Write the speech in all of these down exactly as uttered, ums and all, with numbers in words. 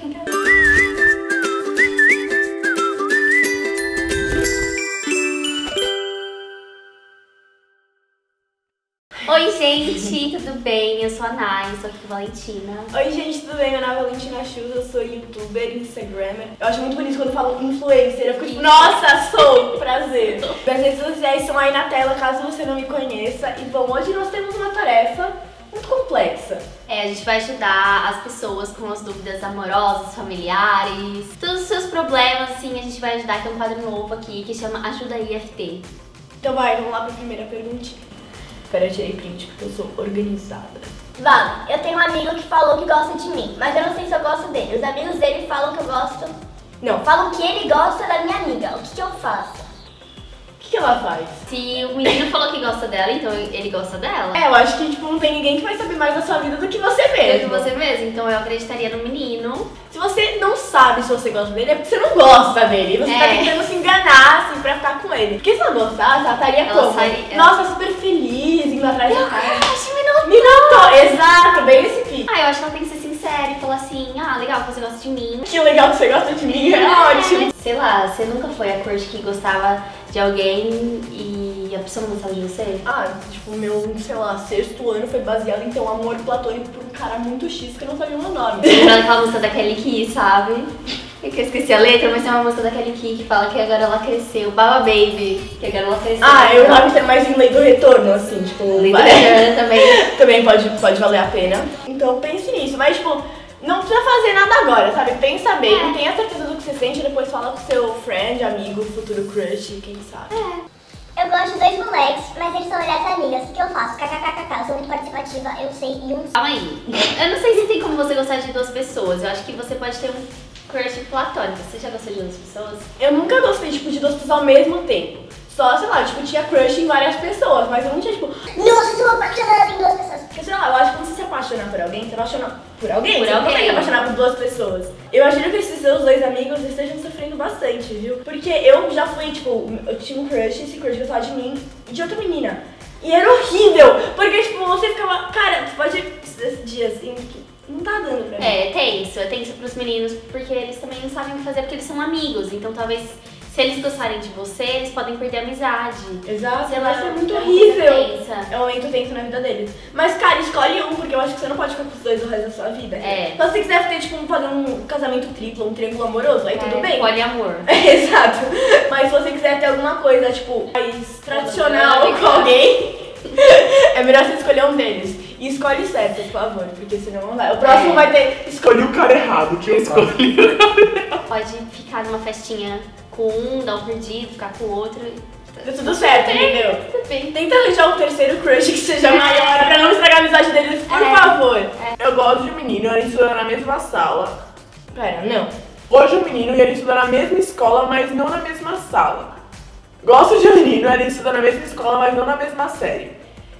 Oi, gente, tudo bem? Eu sou a Nai, estou aqui com a Valentina. Oi, gente, tudo bem? Meu nome é Valentina Chus, eu sou youtuber, instagrammer. Eu acho muito bonito quando falam influencer, eu fico tipo, nossa, sou, prazer. Minhas redes sociais estão aí na tela, caso você não me conheça. E bom, hoje nós temos uma tarefa muito complexa. É, a gente vai ajudar as pessoas com as dúvidas amorosas, familiares, todos os seus problemas, assim, a gente vai ajudar. Tem um quadro novo aqui que chama Ajuda I F T. Então vai, vamos lá para a primeira perguntinha. Espera, eu tirei print porque eu sou organizada. Vale, eu tenho um amigo que falou que gosta de mim, mas eu não sei se eu gosto dele. Os amigos dele falam que eu gosto... Não. Falam que ele gosta da minha amiga. O que, que eu faço? O que, que ela faz? Se o menino falou que gosta dela, então ele gosta dela. É, eu acho que tipo, não tem ninguém que vai saber mais da sua vida do que você mesmo. Do que você mesmo, então eu acreditaria no menino. Se você não sabe se você gosta dele, é porque você não gosta dele. Você é. tá tentando se enganar, assim, pra ficar com ele. Porque se ela gostasse, ela estaria ela como? Saria, Nossa, super feliz, indo atrás do cara. Me notou. Me notou, exato, bem esse pique. Ah, eu acho que ela tem que ser sincera e falar assim, ah, legal que você gosta de mim. Que legal que você gosta de mim, é, é ótimo. Sei lá, você nunca foi a crush que gostava de alguém e a pessoa não gostava de você? Ah, tipo, meu, sei lá, sexto ano foi baseado em ter um amor platônico por um cara muito X que eu não sabia o meu nome. Lembrando aquela música da Kelly Key, sabe? É que eu esqueci a letra, mas tem uma música da Kelly Key que fala que agora ela cresceu. Baba Baby, que agora ela cresceu. Ah, eu tava pensando mais em Lei do Retorno, assim, tipo... Lei do Retorno também. Também pode, pode valer a pena. Então pense nisso, mas tipo, não precisa fazer nada agora, sabe? Pensa bem, é. Tenha certeza do que você sente e depois fala com seu friend, amigo, futuro crush, quem sabe. É. Eu gosto de dois moleques, mas eles são melhores amigas. O que eu faço? KKKK, eu sou muito participativa, eu sei e um... Calma aí. Eu não sei se tem como você gostar de duas pessoas. Eu acho que você pode ter um crush platônico. Você já gostou de duas pessoas? Eu nunca gostei, tipo, de duas pessoas ao mesmo tempo. Só, sei lá, tipo, tinha crush em várias pessoas, mas eu não tinha, tipo... Nossa, sou apaixonada em duas pessoas. Porque, sei lá, eu acho que quando você se apaixona por alguém, você apaixona por alguém? Por você alguém. não consegue se apaixonar por duas pessoas. Eu imagino que esses seus dois amigos estejam sofrendo bastante, viu? Porque eu já fui, tipo, eu tinha um crush, esse crush gostava de mim e de outra menina. E era horrível, porque, tipo, você ficava... Cara, pode esses dias em que não tá dando pra mim. É, é tenso. É tenso pros meninos, porque eles também não sabem o que fazer, porque eles são amigos. Então, talvez... Se eles gostarem de você, eles podem perder a amizade. Exato, sei lá, isso é muito é horrível. Tensa. É um momento tenso na vida deles. Mas, cara, escolhe um, porque eu acho que você não pode ficar com os dois o resto da sua vida. É. Só se você quiser ter, tipo, fazer um casamento triplo, um triângulo amoroso, aí é, tudo bem. Poliamor. É, exato. Mas se você quiser ter alguma coisa, tipo, mais tradicional com alguém, é melhor você escolher um deles. E escolhe certo, por favor, porque senão não vai. O próximo é. vai ter... Escolhi o cara errado, que eu escolhi o cara errado. Pode ficar numa festinha com um, dar um perdido, ficar com o outro. Deu tudo certo, entendeu? Tudo bem. Tenta arranjar um terceiro crush que seja é. maior pra não estragar a amizade deles, por é. favor. É. Eu gosto de um menino e ele estuda na mesma sala. Pera, não. Gosto de um menino e ele estuda na mesma escola, mas não na mesma sala. Gosto de um menino e ele estuda na mesma escola, mas não na mesma série.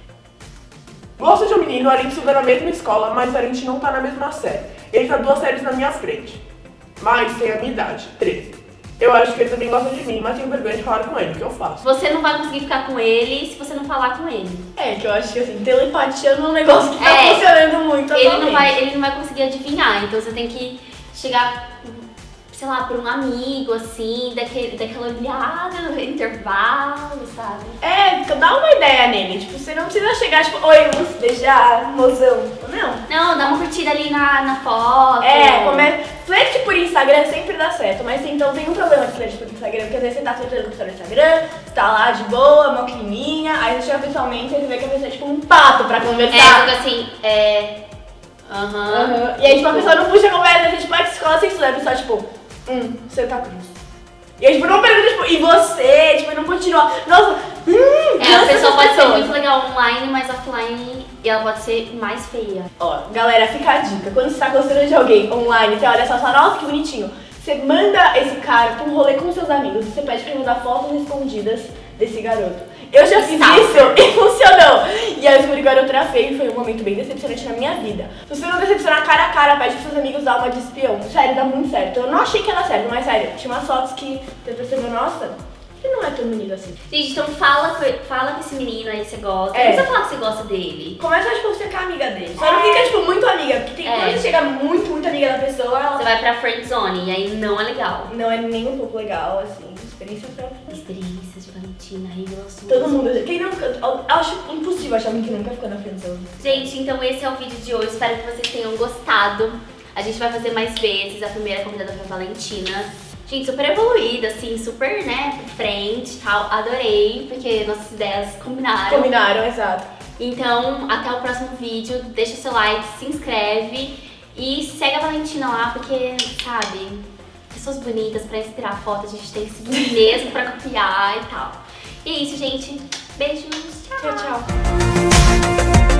Gosto de um menino, a gente estuda na mesma escola, mas a gente não tá na mesma série. Ele tá duas séries na minha frente. Mas tem a minha idade, treze. Eu acho que ele também gosta de mim, mas tenho vergonha de falar com ele, o que eu faço? Você não vai conseguir ficar com ele se você não falar com ele. É, que eu acho que assim, telepatia não é um negócio que tá é, funcionando muito ele atualmente. não vai, ele não vai conseguir adivinhar, então você tem que chegar... sei lá, por um amigo, assim, daquele, daquela olhada no intervalo, sabe? É, então dá uma ideia nele, tipo, você não precisa chegar, tipo, oi, vamos se beijar, mozão, não. Não, dá uma curtida ali na, na foto. É, come... flerte por Instagram sempre dá certo, mas então tem um problema de flerte por Instagram, porque às vezes você tá flertando com o Instagram, você tá lá de boa, uma climinha, aí você chega pessoalmente e você vê que a pessoa é tipo um pato pra conversar. É, tipo assim, é... Aham. Uhum. Uhum. E aí, tipo, a pessoa não puxa a conversa, a gente vai pra escola sem estudar, a pessoa, tipo... Hum, Santa Cruz. E aí, tipo, não pergunta, tipo, e você? Tipo, não continua. Nossa, hum, é, a pessoa pode pessoas. ser muito legal online, mas offline ela pode ser mais feia. Ó, galera, fica a dica. Quando você tá gostando de alguém online, você olha só e fala, nossa, que bonitinho. Você manda esse cara pra um rolê com seus amigos. Você pede pra mandar fotos escondidas desse garoto. Eu já fiz Salve. isso e funcionou. E aí eu descobri que o garoto era feio e foi um momento bem decepcionante na minha vida. Se você não decepcionar cara a cara, pede pros seus amigos dar uma de espião. Sério, dá muito certo. Eu não achei que era certo, mas sério, tinha umas fotos que você percebeu, nossa, ele não é tão bonito assim. Gente, então fala com, fala com esse menino aí que você gosta. É. Não precisa falar que você gosta dele. Começa, tipo, você ficar amiga dele. Só não fica, tipo, muito amiga, porque tem, É. quando você chega muito, muito amiga amiga da pessoa, ela Você vai pra friend zone e aí não é legal. não é nem um pouco legal, assim, experiência própria. Experiências de Valentina, revelações. Todo mundo, quem nunca, eu acho impossível achar alguém que nunca ficou na friendzone. Gente, então esse é o vídeo de hoje. Espero que vocês tenham gostado. A gente vai fazer mais vezes. A primeira convidada foi a Valentina. Gente, super evoluída, assim, super, né, pra frente e tal. Adorei, porque nossas ideias combinaram. Combinaram, exato. Então, até o próximo vídeo. Deixa seu like, se inscreve e segue a Valentina lá, porque, sabe, pessoas bonitas pra inspirar foto, a gente tem que seguir mesmo pra copiar e tal. E é isso, gente. Beijos. Tchau, tchau.